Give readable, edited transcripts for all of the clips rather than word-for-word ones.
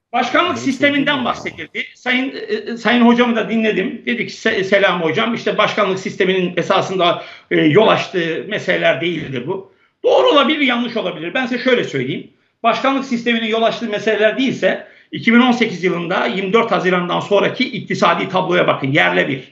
Başkanlık sisteminden bahsedildi. Sayın hocamı da dinledim. Dedi ki Selam hocam işte başkanlık sisteminin esasında yol açtığı meseleler değildir bu. Doğru olabilir, yanlış olabilir. Ben size şöyle söyleyeyim. Başkanlık sisteminin yol açtığı meseleler değilse 2018 yılında 24 Haziran'dan sonraki iktisadi tabloya bakın. Yerle bir.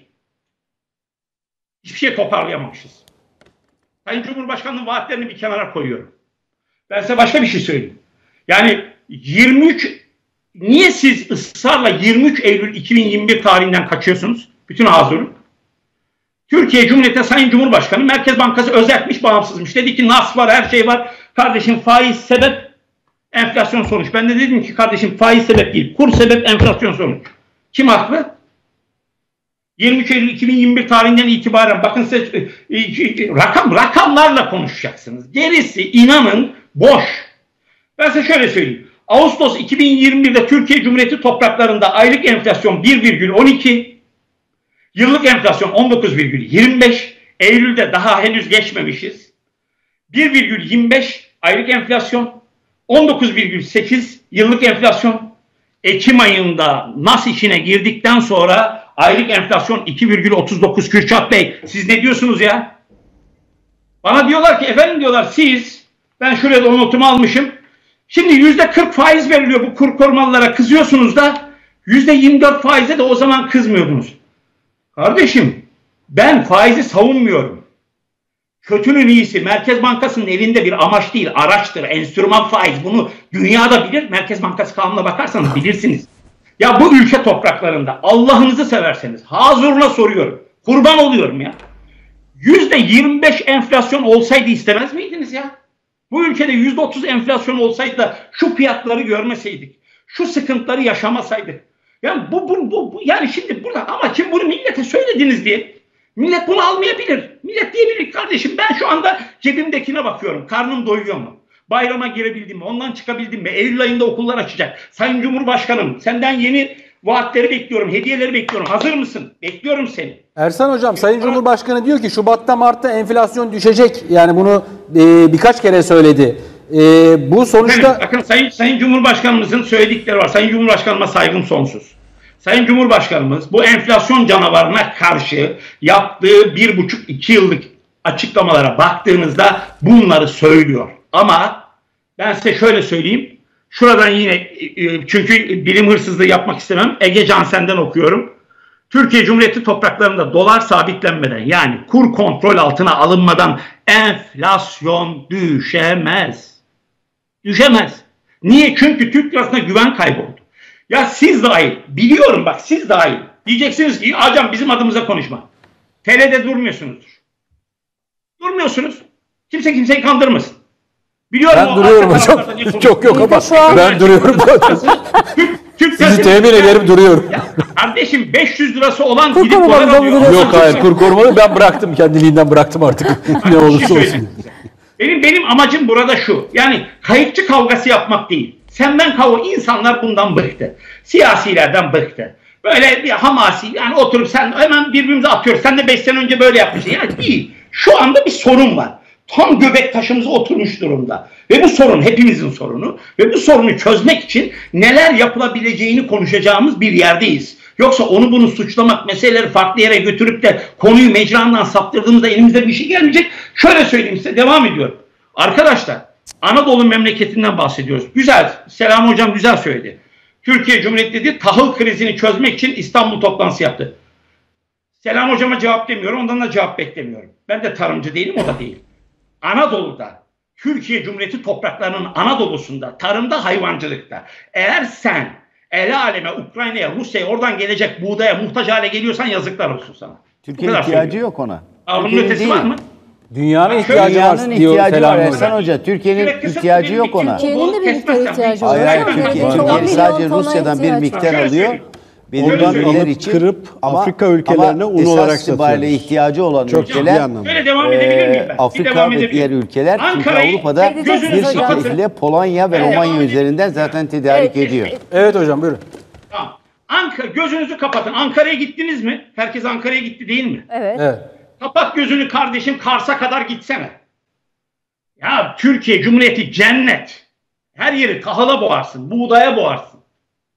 Hiçbir şey toparlayamamışız. Sayın Cumhurbaşkanı'nın vaatlerini bir kenara koyuyorum. Ben size başka bir şey söyleyeyim. Yani 23 niye siz ısrarla 23 Eylül 2021 tarihinden kaçıyorsunuz? Bütün hazırlık. Türkiye Cumhuriyeti Sayın Cumhurbaşkanı Merkez Bankası özelmiş, bağımsızmış. Dedi ki nas var, her şey var. Kardeşim faiz sebep, enflasyon sonuç. Ben de dedim ki kardeşim faiz sebep değil, kur sebep, enflasyon sonuç. Kim haklı? 23 Eylül 2021 tarihinden itibaren bakın size rakamlarla konuşacaksınız. Gerisi inanın boş. Ben size şöyle söyleyeyim. Ağustos 2021'de Türkiye Cumhuriyeti topraklarında aylık enflasyon 1,12, yıllık enflasyon 19,25, Eylül'de daha henüz geçmemişiz. 1,25 aylık enflasyon, 19,8 yıllık enflasyon. Ekim ayında nas işine girdikten sonra aylık enflasyon 2,39. Kürşat Bey siz ne diyorsunuz ya? Bana diyorlar ki efendim diyorlar siz, ben şuraya da notumu almışım. Şimdi %40 faiz veriliyor bu kur korumalılara, kızıyorsunuz da %24 faize de o zaman kızmıyordunuz. Kardeşim ben faizi savunmuyorum. Kötünün iyisi Merkez Bankası'nın elinde bir amaç değil, araçtır, enstrüman faiz. Bunu dünyada bilir. Merkez Bankası kanununa bakarsanız bilirsiniz. Ya bu ülke topraklarında Allah'ınızı severseniz hazırla soruyorum. Kurban oluyorum ya. %25 enflasyon olsaydı istemez miydiniz ya? Bu ülkede %30 enflasyon olsaydı da şu fiyatları görmeseydik, şu sıkıntıları yaşamasaydık. Yani yani şimdi burada ama kim bunu millete söylediniz diye millet bunu almayabilir. Millet diyebilir kardeşim ben şu anda cebimdekine bakıyorum. Karnım doyuyor mu? Bayrama girebildim mi? Ondan çıkabildim mi? Eylül ayında okullar açacak. Sayın Cumhurbaşkanım senden yeni vaatleri bekliyorum, hediyeleri bekliyorum. Hazır mısın? Bekliyorum seni. Ersan Hocam, Sayın Cumhurbaşkanı diyor ki Şubat'ta Mart'ta enflasyon düşecek. Yani bunu birkaç kere söyledi. Bu sonuçta... Evet, bakın Sayın Cumhurbaşkanımızın söyledikleri var. Sayın Cumhurbaşkanıma saygım sonsuz. Sayın Cumhurbaşkanımız bu enflasyon canavarına karşı yaptığı 1,5-2 yıllık açıklamalara baktığınızda bunları söylüyor. Ama ben size şöyle söyleyeyim. Şuradan yine çünkü bilim hırsızlığı yapmak istemem. Ege Cansen'den okuyorum. Türkiye Cumhuriyeti topraklarında dolar sabitlenmeden yani kur kontrol altına alınmadan enflasyon düşemez. Düşemez. Niye? Çünkü Türk lirasına güven kayboldu. Ya siz dahil, biliyorum bak siz dahil. Diyeceksiniz ki hocam bizim adımıza konuşma. TL'de durmuyorsunuzdur. Durmuyorsunuz. Kimse kimseyi kandırmasın. Biliyorum ben duruyorum hocam. Çok yok ama ben duruyorum. Sizi temin ederim duruyorum. Ya, kardeşim 500 lirası olan kur gidip dolar alıyor. Yok hayır kur korumalı ben bıraktım kendiliğinden bıraktım artık. Ne olursa olsun. Benim amacım burada şu. Yani kayıkçı kavgası yapmak değil. Senden kavga, insanlar bundan bıktı. Siyasilerden bıktı. Böyle bir hamasi yani oturup sen hemen birbirimize atıyoruz. Sen de 5 sene önce böyle yapmışsın. Yani değil. Şu anda bir sorun var. Tam göbek taşımıza oturmuş durumda. Ve bu sorun hepimizin sorunu. Ve bu sorunu çözmek için neler yapılabileceğini konuşacağımız bir yerdeyiz. Yoksa onu bunu suçlamak, meseleleri farklı yere götürüp de konuyu mecrandan saptırdığımızda elimizde bir şey gelmeyecek. Şöyle söyleyeyim size, devam ediyorum. Arkadaşlar, Anadolu memleketinden bahsediyoruz. Güzel, Selam Hocam güzel söyledi. Türkiye Cumhuriyeti dedi, tahıl krizini çözmek için İstanbul toplantısı yaptı. Selam Hocama cevap demiyorum, ondan da cevap beklemiyorum. Ben de tarımcı değilim, o da değil. Anadolu'da, Türkiye Cumhuriyeti topraklarının Anadolu'sunda, tarımda, hayvancılıkta eğer sen el aleme, Ukrayna'ya, Rusya'ya oradan gelecek buğdaya muhtaç hale geliyorsan yazıklar olsun sana. Türkiye'nin ihtiyacı yok ona. Bunun ötesi var mı? Dünyanın ihtiyacı var Ersan Hoca. Türkiye'nin ihtiyacı yok ona. Türkiye'nin de bir miktar ihtiyacı var. Hayır, Türkiye sadece Rusya'dan bir miktar alıyor. Ondan alıp kırıp Afrika ülkelerine un olarak satıyor. ihtiyacı olan ülkeler Afrika ve diğer ülkeler çünkü Avrupa'da bir şekilde Polonya ve Romanya üzerinden zaten tedarik ediyor. Evet hocam buyurun. Tamam. Gözünüzü kapatın. Ankara'ya gittiniz mi? Herkes Ankara'ya gitti değil mi? Evet. Kapat gözünü kardeşim, Kars'a kadar gitsene. Ya Türkiye Cumhuriyeti cennet. Her yeri tahıla boğarsın, buğdaya boğarsın.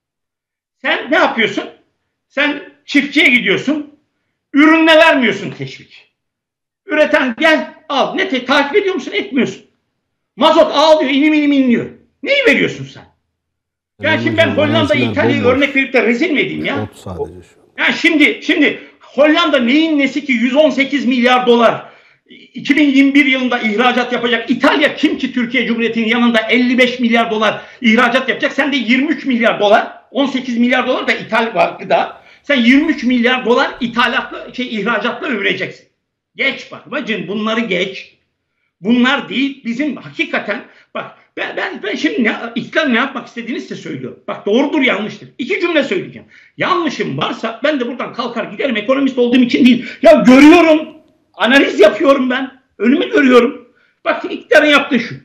Sen ne yapıyorsun? Sen çiftçiye gidiyorsun. Ürününe vermiyorsun teşvik. Üreten gel al. Takip ediyor musun? Etmiyorsun. Mazot ağlıyor, inim inim inliyor. Neyi veriyorsun sen? Yani şimdi ben Hollanda, İtalya'yı örnek verip de rezil mi edeyim ya? Yani şimdi Hollanda neyin nesi ki 118 milyar dolar 2021 yılında ihracat yapacak. İtalya kim ki Türkiye Cumhuriyeti'nin yanında 55 milyar dolar ihracat yapacak. Sen de 23 milyar dolar, 18 milyar dolar da ithal var gıda. Sen 23 milyar dolar ihracatla övüneceksin. Geç bak bacım, bunları geç. Bunlar değil bizim hakikaten bak ben şimdi iktidar ne yapmak istediğini size söylüyorum. Bak doğrudur yanlıştır. 2 cümle söyleyeceğim. Yanlışım varsa ben de buradan kalkar giderim, ekonomist olduğum için değil. Ya görüyorum, analiz yapıyorum ben. Önümü görüyorum. Bak iktidarın yaptığı şu.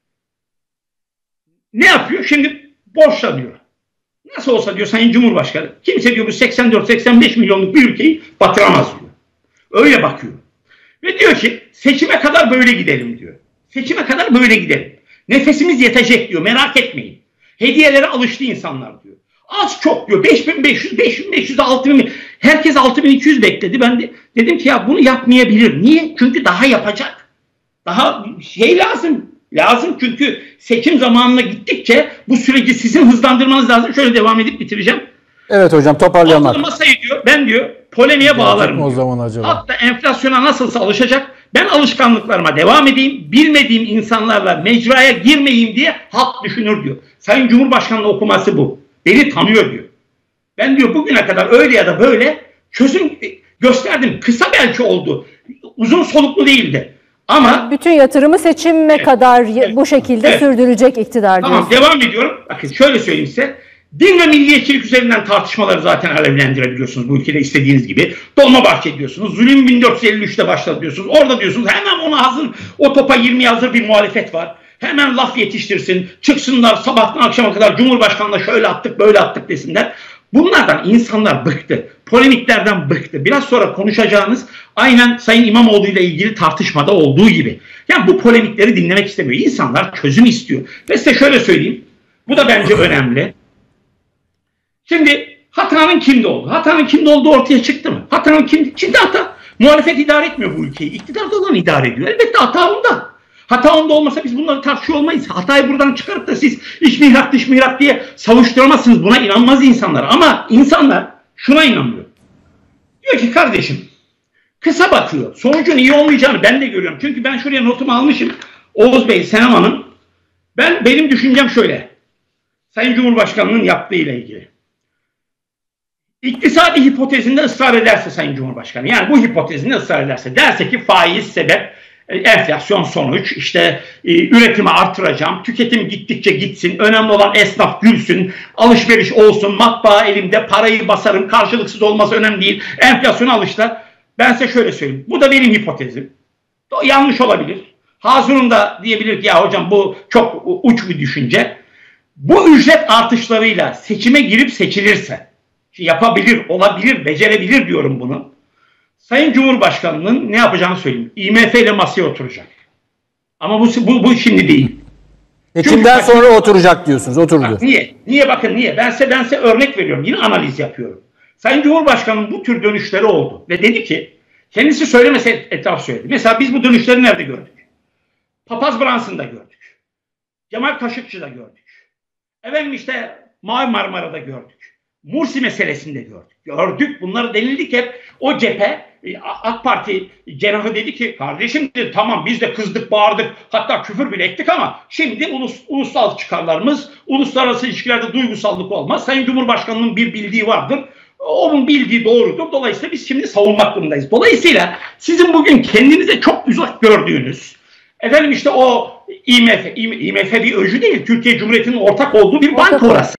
Ne yapıyor? Şimdi borçlanıyor. Nasıl olsa diyor Sayın Cumhurbaşkanı. Kimse diyor bu 84-85 milyonluk bir ülkeyi batıramaz diyor. Öyle bakıyor. Ve diyor ki seçime kadar böyle gidelim diyor. Seçime kadar böyle gidelim. Nefesimiz yetecek diyor, merak etmeyin. Hediyelere alıştı insanlar diyor. Az çok diyor. 5500, 5500, 6000. Herkes 6200 bekledi. Ben de dedim ki ya bunu yapmayabilir. Niye? Çünkü daha yapacak. Daha lazım. Lazım çünkü seçim zamanına gittikçe bu süreci sizin hızlandırmanız lazım. Şöyle devam edip bitireceğim. Evet hocam, toparlamak. Masayı diyor, ben diyor polemiğe bağlarım. O zaman acaba. Hatta enflasyona nasılsa alışacak. Ben alışkanlıklarıma devam edeyim. Bilmediğim insanlarla mecraya girmeyeyim diye halk düşünür diyor. Sayın Cumhurbaşkanı'nın okuması bu. Beni tanıyor diyor. Ben diyor bugüne kadar öyle ya da böyle çözüm gösterdim. Kısa belki oldu. Uzun soluklu değildi. Ama bütün yatırımı seçime kadar bu şekilde sürdürecek iktidar diyor. Tamam, devam ediyorum. Bakın şöyle söyleyeyim size. Din ve milliyetçilik üzerinden tartışmaları zaten alevlendirebiliyorsunuz bu ülkede istediğiniz gibi. Dolmabahçe diyorsunuz. Zulüm 1453'te başladı diyorsunuz. Orada diyorsunuz hemen ona hazır, o topa 20'ye hazır bir muhalefet var. Hemen laf yetiştirsin. Çıksınlar sabahtan akşama kadar Cumhurbaşkanı'na şöyle attık böyle attık desinler. Bunlardan insanlar bıktı. Polemiklerden bıktı. Biraz sonra konuşacağınız aynen Sayın İmamoğlu ile ilgili tartışmada olduğu gibi. Yani bu polemikleri dinlemek istemiyor. İnsanlar çözüm istiyor. Ve size şöyle söyleyeyim. Bu da bence önemli. Şimdi hatanın kimde olduğu? Hatanın kimde olduğu ortaya çıktı mı? Hatanın kimde? Şimdi hata. Muhalefet idare etmiyor bu ülkeyi. İktidarda olan idare ediyor. Elbette hata onda. Hata onda olmasa biz bunları tartışıyor olmayız. Hatayı buradan çıkarıp da siz iç mihrak dış mihrak diye savuşturamazsınız. Buna inanmaz insanlar. Ama insanlar şuna inanmıyor. Diyor ki kardeşim kısa bakıyor. Sonucun iyi olmayacağını ben de görüyorum. Çünkü ben şuraya notumu almışım. Oğuz Bey, Senem Hanım. Benim düşüncem şöyle. Sayın Cumhurbaşkanı'nın yaptığı ile ilgili. İktisadi hipotezinde ısrar ederse Sayın Cumhurbaşkanı, yani bu hipotezinde ısrar ederse, derse ki faiz sebep, enflasyon sonuç, işte üretimi artıracağım, tüketim gittikçe gitsin, önemli olan esnaf gülsün, alışveriş olsun, matbaa elimde, parayı basarım, karşılıksız olması önemli değil, enflasyona alışlar. Ben size şöyle söyleyeyim, bu da benim hipotezim. Yanlış olabilir. Hazun'un da diyebilir ki ya hocam bu çok uç bir düşünce. Bu ücret artışlarıyla seçime girip seçilirse, yapabilir, olabilir, becerebilir diyorum bunu. Sayın Cumhurbaşkanı'nın ne yapacağını söyleyeyim. IMF ile masaya oturacak. Ama bu şimdi değil. Seçimden sonra oturacak diyorsunuz. Oturdu. Niye? Niye bakın niye? Ben size örnek veriyorum. Yine analiz yapıyorum. Sayın Cumhurbaşkanı'nın bu tür dönüşleri oldu. Ve dedi ki, kendisi söylemese etraf söyledi. Mesela biz bu dönüşleri nerede gördük? Papaz Branson'da gördük. Cemal Kaşıkçı'da gördük. Efendim işte Mavi Marmara'da gördük. Mursi meselesinde gördük. Gördük. Bunları denildik hep. O cephe AK Parti cenahı dedi ki kardeşim dedi, tamam biz de kızdık bağırdık hatta küfür bile ettik ama şimdi ulusal çıkarlarımız, uluslararası ilişkilerde duygusallık olmaz. Sayın Cumhurbaşkanı'nın bir bildiği vardır. Onun bildiği doğrudur. Dolayısıyla biz şimdi savunmak durumundayız. Dolayısıyla sizin bugün kendinize çok uzak gördüğünüz efendim işte o IMF bir öcü değil. Türkiye Cumhuriyeti'nin ortak olduğu bir banka orası.